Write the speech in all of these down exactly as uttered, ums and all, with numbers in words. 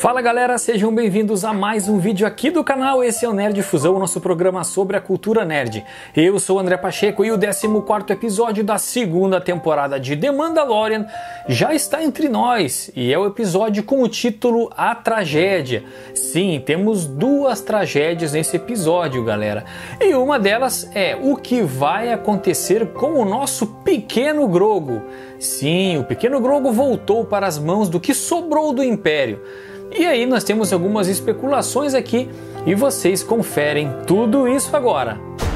Fala galera, sejam bem-vindos a mais um vídeo aqui do canal. Esse é o Nerd Fusão, o nosso programa sobre a cultura nerd. Eu sou o André Pacheco e o décimo quarto episódio da segunda temporada de The Mandalorian já está entre nós e é o episódio com o título A Tragédia. Sim, temos duas tragédias nesse episódio, galera. E uma delas é o que vai acontecer com o nosso pequeno Grogu. Sim, o pequeno Grogu voltou para as mãos do que sobrou do Império. E aí nós temos algumas especulações aqui e vocês conferem tudo isso agora.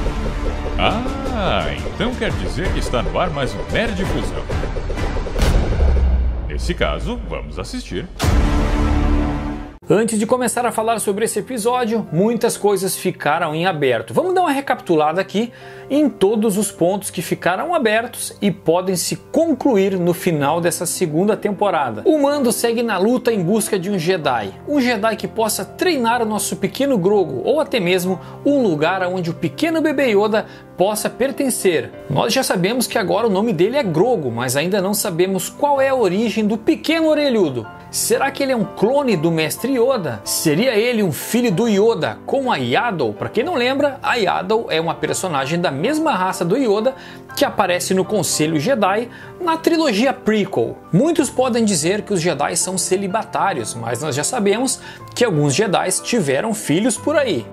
Ah, então quer dizer que está no ar mais um Nerd Fusão. Nesse caso, vamos assistir. Antes de começar a falar sobre esse episódio, muitas coisas ficaram em aberto. Vamos dar uma recapitulada aqui em todos os pontos que ficaram abertos e podem se concluir no final dessa segunda temporada. O Mando segue na luta em busca de um Jedi. Um Jedi que possa treinar o nosso pequeno Grogu, ou até mesmo um lugar onde o pequeno bebê Yoda possa pertencer. Nós já sabemos que agora o nome dele é Grogu, mas ainda não sabemos qual é a origem do pequeno orelhudo. Será que ele é um clone do mestre Yoda? Seria ele um filho do Yoda com a Yaddle? Para quem não lembra, a Yaddle é uma personagem da mesma raça do Yoda que aparece no Conselho Jedi na trilogia prequel. Muitos podem dizer que os Jedi são celibatários, mas nós já sabemos que alguns Jedi tiveram filhos por aí.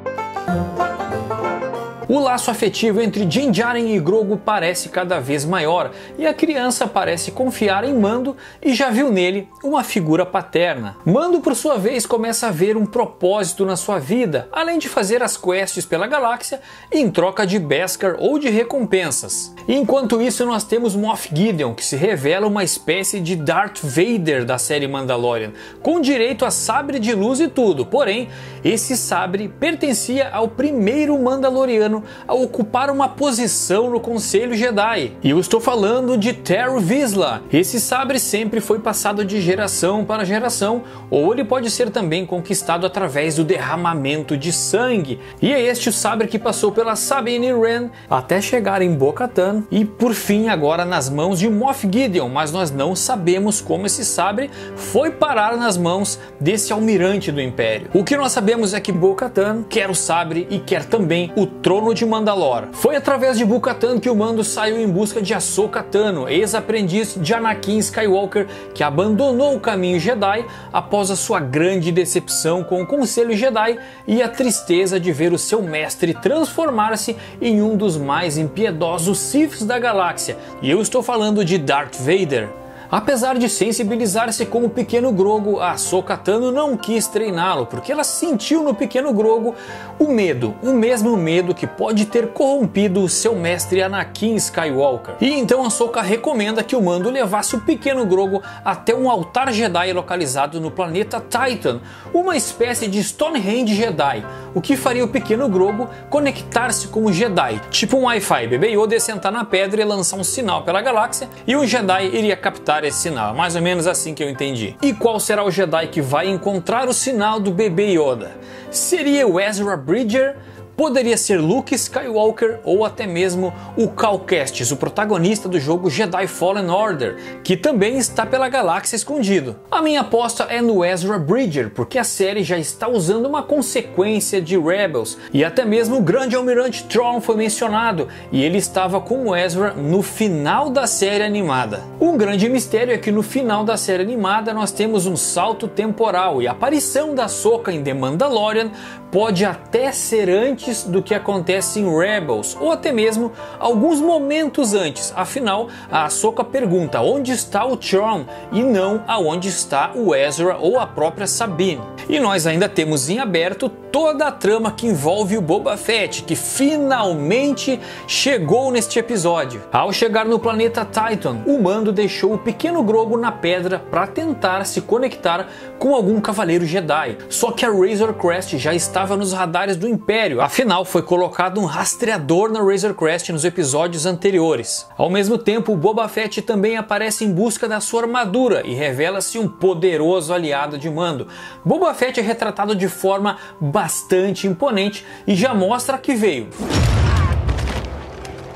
O laço afetivo entre Din Djarin e Grogu parece cada vez maior e a criança parece confiar em Mando e já viu nele uma figura paterna. Mando, por sua vez, começa a ver um propósito na sua vida, além de fazer as quests pela galáxia em troca de Beskar ou de recompensas. Enquanto isso, nós temos Moff Gideon, que se revela uma espécie de Darth Vader da série Mandalorian, com direito a sabre de luz e tudo, porém, esse sabre pertencia ao primeiro Mandaloriano a ocupar uma posição no Conselho Jedi. E eu estou falando de Terru Vizsla. Esse sabre sempre foi passado de geração para geração, ou ele pode ser também conquistado através do derramamento de sangue. E é este o sabre que passou pela Sabine Wren até chegar em Bo-Katan e por fim agora nas mãos de Moff Gideon, mas nós não sabemos como esse sabre foi parar nas mãos desse almirante do Império. O que nós sabemos é que Bo-Katan quer o sabre e quer também o trono de Mandalore. Foi através de Bo-Katan que o Mando saiu em busca de Ahsoka Tano, ex-aprendiz de Anakin Skywalker, que abandonou o caminho Jedi após a sua grande decepção com o Conselho Jedi e a tristeza de ver o seu mestre transformar-se em um dos mais impiedosos Siths da galáxia. E eu estou falando de Darth Vader. Apesar de sensibilizar-se com o pequeno Grogu, a Ahsoka Tano não quis treiná-lo, porque ela sentiu no pequeno Grogu o medo, o mesmo medo que pode ter corrompido o seu mestre Anakin Skywalker. E então a Ahsoka recomenda que o Mando levasse o pequeno Grogu até um altar Jedi localizado no planeta Titan, uma espécie de Stonehenge Jedi, o que faria o pequeno Grogu conectar-se com o Jedi, tipo um Wi-Fi. Bebê Yoda ia sentar na pedra e lançar um sinal pela galáxia e o Jedi iria captar esse sinal, mais ou menos assim que eu entendi. E qual será o Jedi que vai encontrar o sinal do bebê Yoda? Seria o Ezra Bridger? Poderia ser Luke Skywalker ou até mesmo o Cal Kestis, o protagonista do jogo Jedi Fallen Order, que também está pela galáxia escondido. A minha aposta é no Ezra Bridger, porque a série já está usando uma consequência de Rebels, e até mesmo o grande almirante Thrawn foi mencionado, e ele estava com o Ezra no final da série animada. Um grande mistério é que no final da série animada nós temos um salto temporal, e a aparição da Ahsoka em The Mandalorian pode até ser antes do que acontece em Rebels, ou até mesmo alguns momentos antes. Afinal, a Ahsoka pergunta onde está o Thrawn e não aonde está o Ezra ou a própria Sabine. E nós ainda temos em aberto toda a trama que envolve o Boba Fett, que finalmente chegou neste episódio. Ao chegar no planeta Titan, o Mando deixou o pequeno Grogu na pedra para tentar se conectar com algum cavaleiro Jedi. Só que a Razor Crest já estava nos radares do Império, afinal foi colocado um rastreador na Razor Crest nos episódios anteriores. Ao mesmo tempo, o Boba Fett também aparece em busca da sua armadura e revela-se um poderoso aliado de Mando. Boba Fett é retratado de forma bastante imponente e já mostra que veio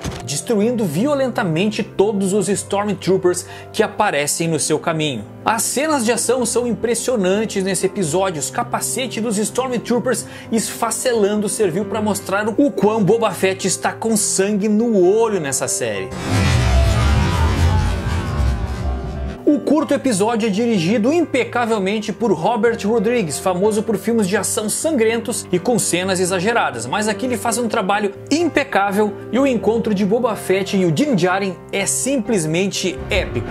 destruindo violentamente todos os Stormtroopers que aparecem no seu caminho. As cenas de ação são impressionantes nesse episódio. Os capacetes dos Stormtroopers esfacelando serviu para mostrar o quão Boba Fett está com sangue no olho nessa série. O curto episódio é dirigido impecavelmente por Robert Rodrigues, famoso por filmes de ação sangrentos e com cenas exageradas, mas aqui ele faz um trabalho impecável e o encontro de Boba Fett e o Din Djarin é simplesmente épico.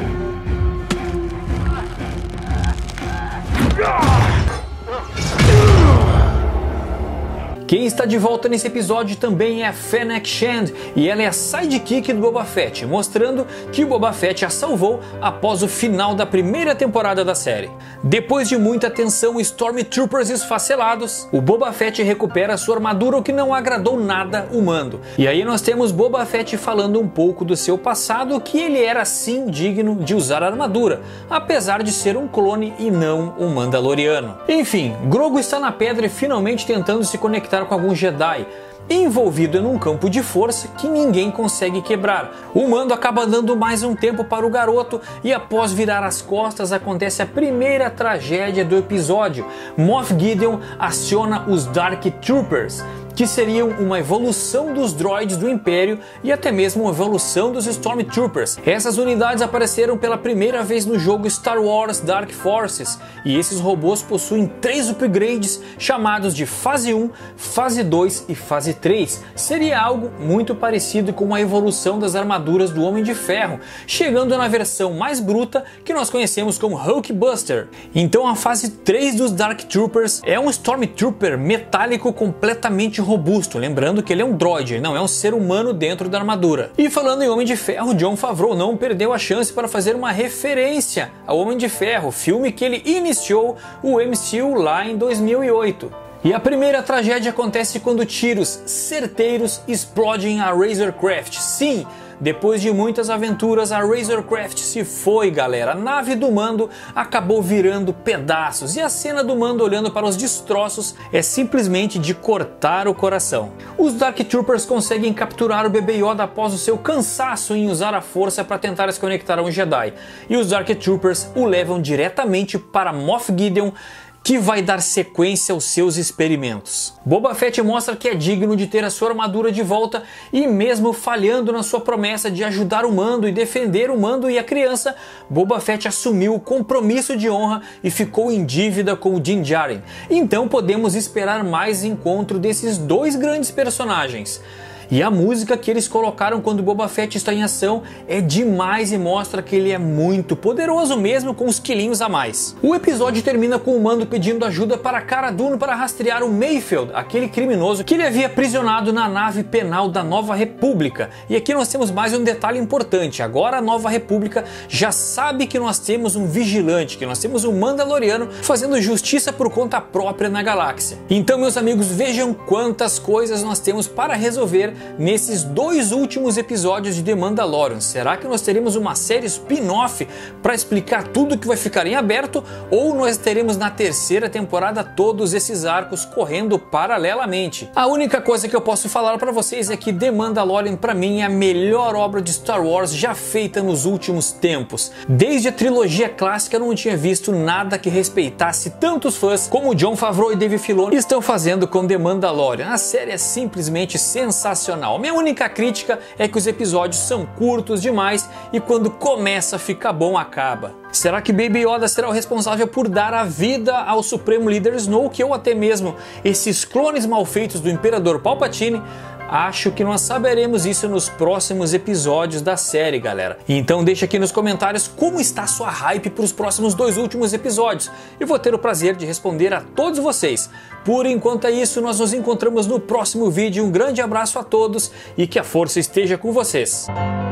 Quem está de volta nesse episódio também é a Fennec Shand, e ela é a sidekick do Boba Fett, mostrando que o Boba Fett a salvou após o final da primeira temporada da série. Depois de muita tensão e Stormtroopers esfacelados, o Boba Fett recupera sua armadura, o que não agradou nada o Mando. E aí nós temos Boba Fett falando um pouco do seu passado, que ele era sim digno de usar a armadura, apesar de ser um clone e não um Mandaloriano. Enfim, Grogu está na pedra e finalmente tentando se conectar com algum Jedi, envolvido em um campo de força que ninguém consegue quebrar. O Mando acaba dando mais um tempo para o garoto e após virar as costas acontece a primeira tragédia do episódio. Moff Gideon aciona os Dark Troopers, que seriam uma evolução dos droids do Império e até mesmo uma evolução dos Stormtroopers. Essas unidades apareceram pela primeira vez no jogo Star Wars Dark Forces, e esses robôs possuem três upgrades chamados de Fase um, Fase dois e Fase três. Seria algo muito parecido com a evolução das armaduras do Homem de Ferro, chegando na versão mais bruta que nós conhecemos como Hulkbuster. Então a Fase três dos Dark Troopers é um Stormtrooper metálico completamente robusto, lembrando que ele é um droid, não é um ser humano dentro da armadura. E falando em Homem de Ferro, Jon Favreau não perdeu a chance para fazer uma referência ao Homem de Ferro, filme que ele iniciou o M C U lá em dois mil e oito. E a primeira tragédia acontece quando tiros certeiros explodem a Razorcraft. Sim, depois de muitas aventuras, a Razorcraft se foi, galera. A nave do Mando acabou virando pedaços e a cena do Mando olhando para os destroços é simplesmente de cortar o coração. Os Dark Troopers conseguem capturar o bebê Yoda após o seu cansaço em usar a força para tentar se conectar a um Jedi. E os Dark Troopers o levam diretamente para Moff Gideon, que vai dar sequência aos seus experimentos. Boba Fett mostra que é digno de ter a sua armadura de volta e mesmo falhando na sua promessa de ajudar o Mando e defender o Mando e a criança, Boba Fett assumiu o compromisso de honra e ficou em dívida com o Din Djarin. Então podemos esperar mais encontro desses dois grandes personagens. E a música que eles colocaram quando Boba Fett está em ação é demais e mostra que ele é muito poderoso mesmo com os quilinhos a mais. O episódio termina com o Mando pedindo ajuda para Cara Dune para rastrear o Mayfield, aquele criminoso que ele havia aprisionado na nave penal da Nova República. E aqui nós temos mais um detalhe importante. Agora a Nova República já sabe que nós temos um vigilante, que nós temos um Mandaloriano fazendo justiça por conta própria na galáxia. Então, meus amigos, vejam quantas coisas nós temos para resolver nesses dois últimos episódios de The Mandalorian. Será que nós teremos uma série spin-off para explicar tudo que vai ficar em aberto, ou nós teremos na terceira temporada todos esses arcos correndo paralelamente? A única coisa que eu posso falar para vocês é que The Mandalorian para mim é a melhor obra de Star Wars já feita nos últimos tempos. Desde a trilogia clássica eu não tinha visto nada que respeitasse tantos fãs como Jon Favreau e Dave Filoni estão fazendo com The Mandalorian. A série é simplesmente sensacional. Minha única crítica é que os episódios são curtos demais e quando começa a ficar bom acaba. Será que Baby Yoda será o responsável por dar a vida ao Supremo Líder Snoke ou até mesmo esses clones mal feitos do Imperador Palpatine? Acho que nós saberemos isso nos próximos episódios da série, galera. Então deixa aqui nos comentários como está a sua hype para os próximos dois últimos episódios. E vou ter o prazer de responder a todos vocês. Por enquanto é isso, nós nos encontramos no próximo vídeo. Um grande abraço a todos e que a força esteja com vocês.